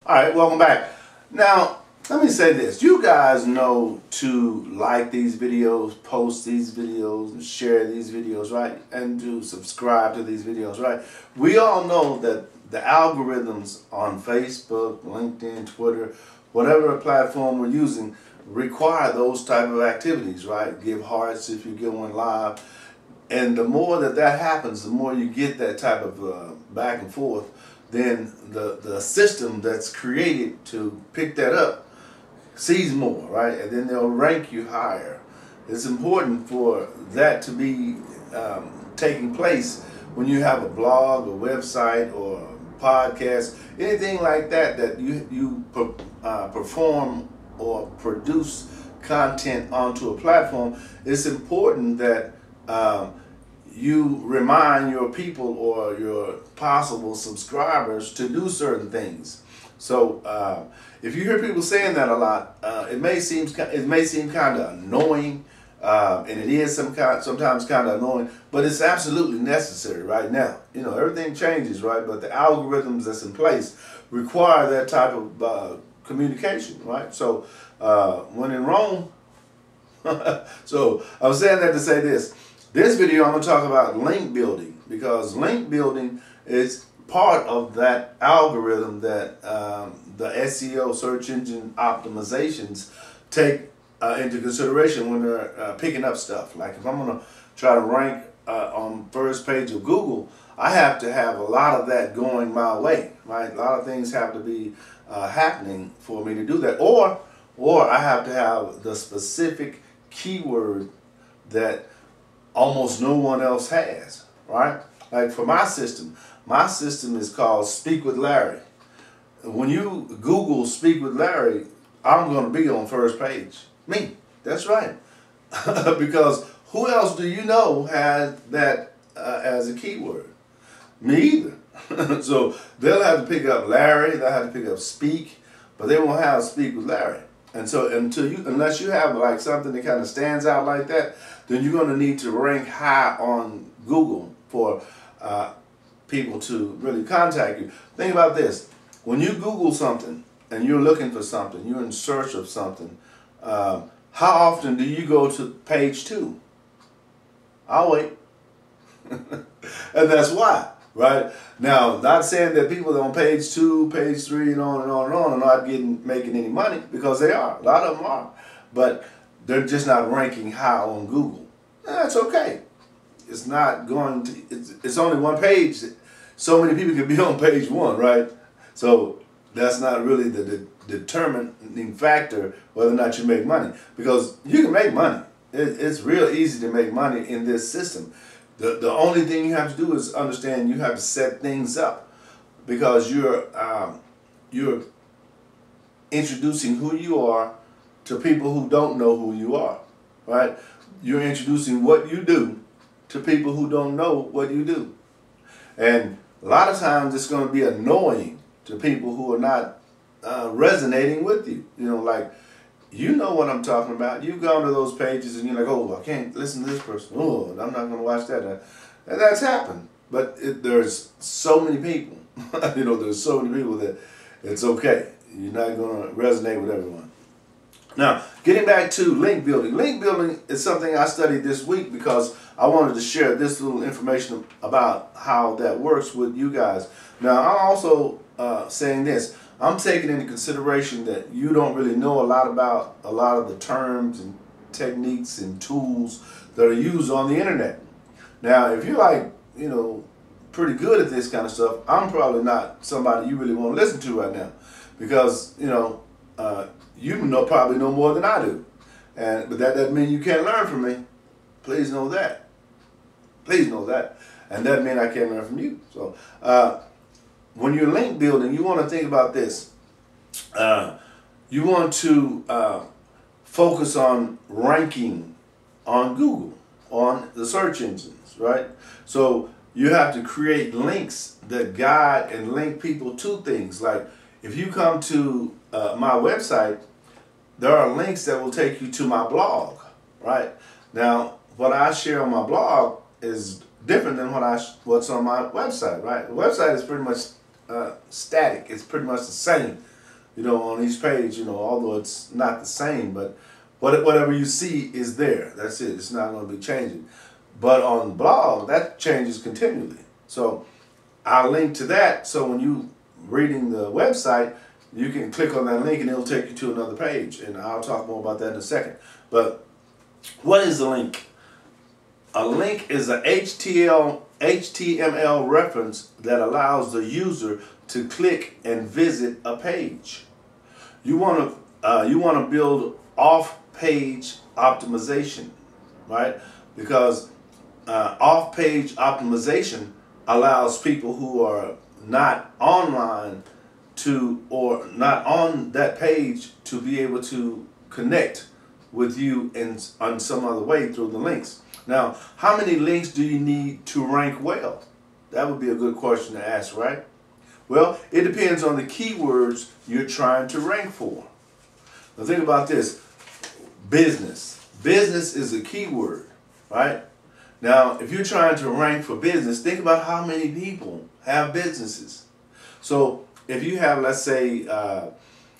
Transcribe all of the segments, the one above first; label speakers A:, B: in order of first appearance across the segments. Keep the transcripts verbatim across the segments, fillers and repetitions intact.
A: All right, welcome back. Now, let me say this. You guys know to like these videos, post these videos, and share these videos, right? And to subscribe to these videos, right? We all know that the algorithms on Facebook, LinkedIn, Twitter, whatever platform we're using, require those type of activities, right? Give hearts if you get one live. And the more that that happens, the more you get that type of uh, back and forth, then the, the system that's created to pick that up sees more, right? And then they'll rank you higher. It's important for that to be um, taking place when you have a blog, a website, or a podcast, anything like that, that you, you per, uh, perform or produce content onto a platform. It's important that um, you remind your people or your possible subscribers to do certain things. So uh, if you hear people saying that a lot, uh, it may seem it may seem kind of annoying, uh, and it is some kind sometimes kind of annoying, but it's absolutely necessary right now. You know, everything changes, right? But the algorithms that's in place require that type of uh, communication, right? So uh, when in Rome, so I was saying that to say this. This video I'm going to talk about link building, because link building is part of that algorithm that um, the S E O, search engine optimizations, take uh, into consideration when they're uh, picking up stuff. Like if I'm going to try to rank uh, on first page of Google, I have to have a lot of that going my way, right? A lot of things have to be uh, happening for me to do that. Or, or I have to have the specific keyword that almost no one else has, right? Like for my system, my system is called Speak with Larry. When you Google Speak with Larry, I'm going to be on first page. Me, that's right. Because who else do you know has that uh, as a keyword? Me either. So they'll have to pick up Larry, they'll have to pick up Speak, but they won't have Speak with Larry. And so until you, unless you have like something that kind of stands out like that, then you're going to need to rank high on Google for uh, people to really contact you. Think about this. When you Google something and you're looking for something, you're in search of something, uh, how often do you go to page two? I'll wait. And that's why. Right? Now, not saying that people on page two, page three, and on and on and on are not getting making any money, because they are. A lot of them are. But they're just not ranking high on Google. That's okay. It's not going to, it's, it's only one page. So many people can be on page one, right? So that's not really the, the determining factor whether or not you make money. Because you can make money. It, it's real easy to make money in this system. The, the only thing you have to do is understand you have to set things up, because you're, um, you're introducing who you are to people who don't know who you are, right? You're introducing what you do to people who don't know what you do. And a lot of times it's going to be annoying to people who are not uh, resonating with you. You know, like, you know what I'm talking about. You've gone to those pages and you're like, oh, I can't listen to this person. Oh, I'm not going to watch that. And that's happened. But it, there's so many people. You know, there's so many people that it's okay. You're not going to resonate with everyone. Now, getting back to link building. Link building is something I studied this week because I wanted to share this little information about how that works with you guys. Now, I'm also uh, saying this. I'm taking into consideration that you don't really know a lot about a lot of the terms and techniques and tools that are used on the internet. Now, if you're like, you know, pretty good at this kind of stuff, I'm probably not somebody you really want to listen to right now, because, you know, uh, you know probably know more than I do. And but that doesn't mean you can't learn from me. Please know that. Please know that. And that doesn't mean I can't learn from you. So, uh, when you're link building, you want to think about this. Uh, you want to uh, focus on ranking on Google, on the search engines, right? So you have to create links that guide and link people to things. Like if you come to uh, my website, there are links that will take you to my blog, right? Now, what I share on my blog is different than what I what's on my website, right? The website is pretty much uh, static. It's pretty much the same. you know, on each page, you know, although it's not the same, but what, whatever you see is there. That's it. It's not going to be changing. But on the blog, that changes continually. So I'll link to that. So when you reading the website, you can click on that link and it'll take you to another page. And I'll talk more about that in a second. But what is a link? A link is a H T M L reference that allows the user to click and visit a page. You want to uh, you want to build off-page optimization, right? Because uh, off-page optimization allows people who are not online to, or not on that page, to be able to connect with you in on some other way through the links. Now, how many links do you need to rank well? That would be a good question to ask, right? Well, it depends on the keywords you're trying to rank for. Now think about this. Business. Business is a keyword, right? Now, if you're trying to rank for business, think about how many people have businesses. So if you have, let's say, uh,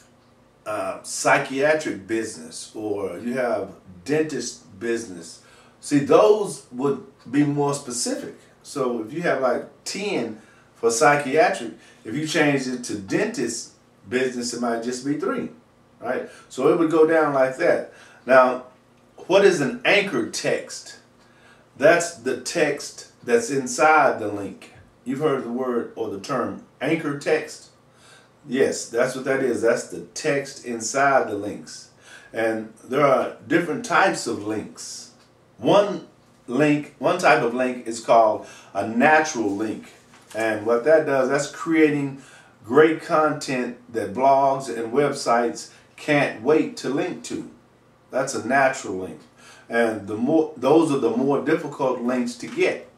A: uh, psychiatric business, or you have dentist business, see, those would be more specific. So if you have like ten for psychiatric, if you change it to dentist business, it might just be three, right? So it would go down like that. Now, what is an anchor text? That's the text that's inside the link. You've heard the word or the term anchor text? Yes, that's what that is. That's the text inside the links. And there are different types of links. One link, one type of link is called a natural link. And what that does, that's creating great content that blogs and websites can't wait to link to. That's a natural link. And the more, those are the more difficult links to get.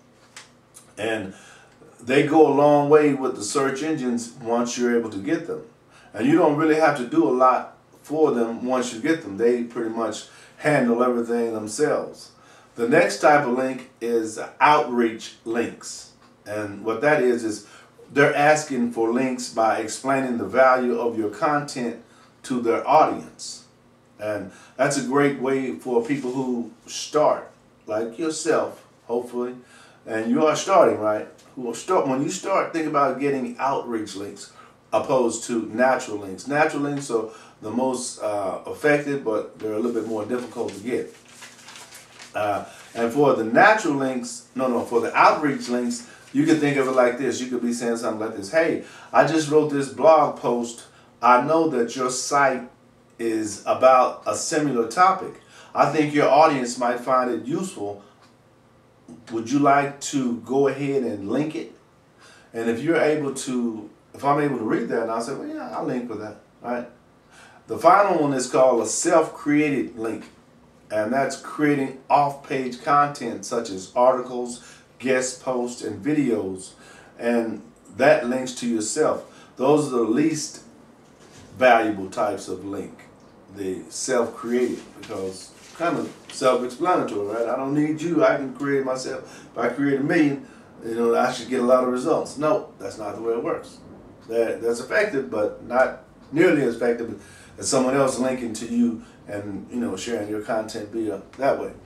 A: And they go a long way with the search engines once you're able to get them. And you don't really have to do a lot for them once you get them. They pretty much handle everything themselves. The next type of link is outreach links. And what that is, is they're asking for links by explaining the value of your content to their audience. And that's a great way for people who start, like yourself, hopefully, and you are starting, right? Who will start, when you start, think about getting outreach links opposed to natural links. Natural links are the most uh, effective, but they're a little bit more difficult to get. Uh, and for the natural links, no, no, for the outreach links, you could think of it like this. You could be saying something like this. Hey, I just wrote this blog post. I know that your site is about a similar topic. I think your audience might find it useful. Would you like to go ahead and link it? And if you're able to, if I'm able to read that, and I'll say, well, yeah, I'll link with that, right? The final one is called a self-created link. And that's creating off-page content such as articles, guest posts, and videos. And that links to yourself. Those are the least valuable types of link. The self-created, because kind of self-explanatory, right? I don't need you. I can create myself. If I create a million, you know, I should get a lot of results. No, that's not the way it works. That, that's effective, but not nearly as effective as someone else linking to you and, you know, sharing your content via that way.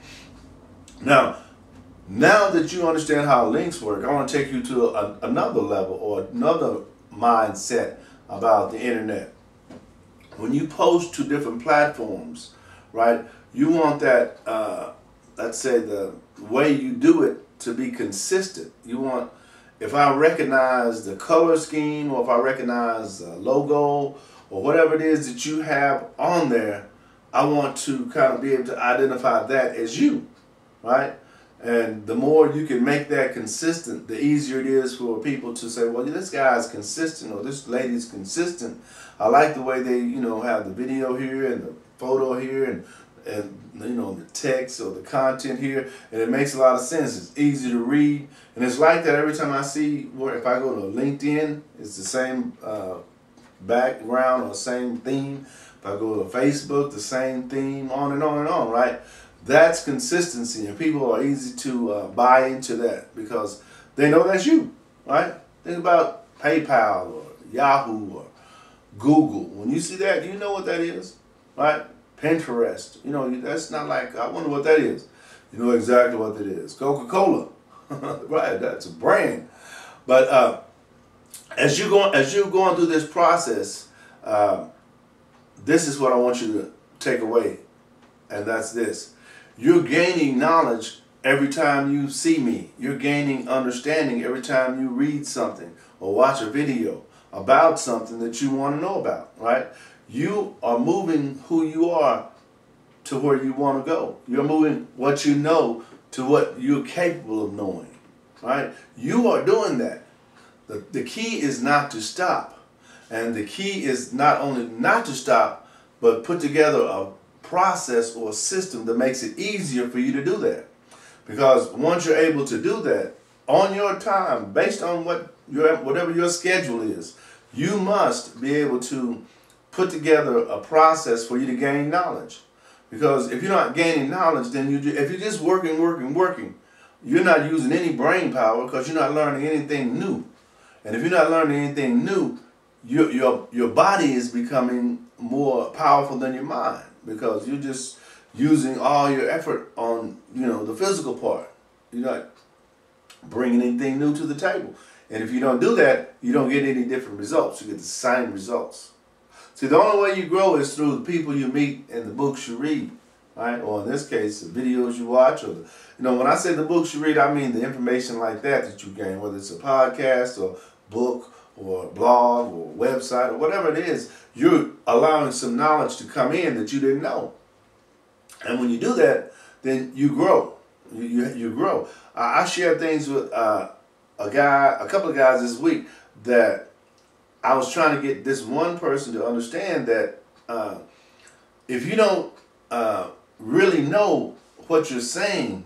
A: Now, now that you understand how links work, I want to take you to a, another level or another mindset about the internet. When you post to different platforms, right, you want that, uh, let's say, the way you do it to be consistent. You want, if I recognize the color scheme, or if I recognize the logo, or whatever it is that you have on there, I want to kind of be able to identify that as you, right? And the more you can make that consistent, the easier it is for people to say, well, this guy's consistent, or this lady's consistent. I like the way they, you know, have the video here and the photo here and, and you know, the text or the content here. And it makes a lot of sense. It's easy to read. And it's like that every time I see, where if I go to LinkedIn, it's the same uh, background or same theme. If I go to Facebook, the same theme, on and on and on, right? That's consistency, and people are easy to uh, buy into that because they know that's you, right? Think about PayPal or Yahoo or Google. When you see that, you know what that is, right? Pinterest. You know, that's not like, I wonder what that is. You know exactly what it is. Coca-Cola. Right, that's a brand. But uh, as you go, as you're going through this process, uh, this is what I want you to take away, and that's this: you're gaining knowledge every time you see me. You're gaining understanding every time you read something or watch a video about something that you want to know about. Right? You are moving who you are to where you want to go. You're moving what you know to what you're capable of knowing, right? You are doing that. The, the key is not to stop. And the key is not only not to stop, but put together a process or a system that makes it easier for you to do that. Because once you're able to do that, on your time, based on what your, whatever your schedule is, you must be able to put together a process for you to gain knowledge. Because if you're not gaining knowledge, then you if you're just working, working, working, you're not using any brain power because you're not learning anything new. And if you're not learning anything new, your your your body is becoming more powerful than your mind because you're just using all your effort on, you know, the physical part. You're not bringing anything new to the table. And if you don't do that, you don't get any different results. You get the same results. See, the only way you grow is through the people you meet and the books you read, right? Or in this case, the videos you watch. Or the, you know, when I say the books you read, I mean the information like that that you gain, whether it's a podcast or book or a blog or website or whatever it is. You're allowing some knowledge to come in that you didn't know. And when you do that, then you grow. You, you, you grow. I, I shared things with uh, a guy, a couple of guys this week that I was trying to get this one person to understand that uh, if you don't uh, really know what you're saying,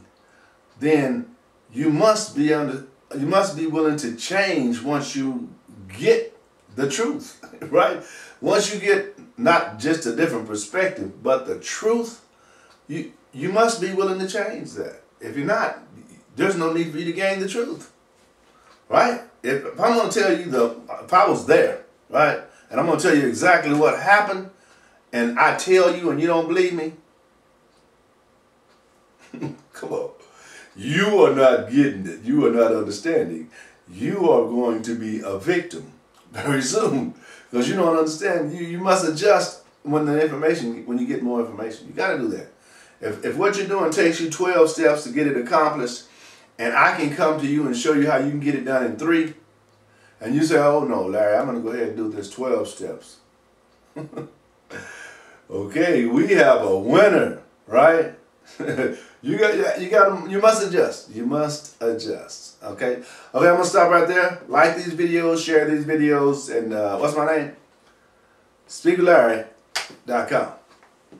A: then you must be under, you must be willing to change once you get the truth, right? Once you get not just a different perspective, but the truth, you you must be willing to change that. If you're not, there's no need for you to gain the truth, right? If, if I'm going to tell you the, if I was there, right, and I'm going to tell you exactly what happened, and I tell you and you don't believe me, come on. You are not getting it. You are not understanding. You are going to be a victim very soon because you don't understand. You, you must adjust when the information, when you get more information. You got to do that. If, if what you're doing takes you twelve steps to get it accomplished, and I can come to you and show you how you can get it done in three, and you say, oh no, Larry, I'm going to go ahead and do this twelve steps. Okay, we have a winner, right? you got, you got, you must adjust. You must adjust. Okay. Okay, I'm gonna stop right there. Like these videos, share these videos, and uh, what's my name? Speak Larry dot com.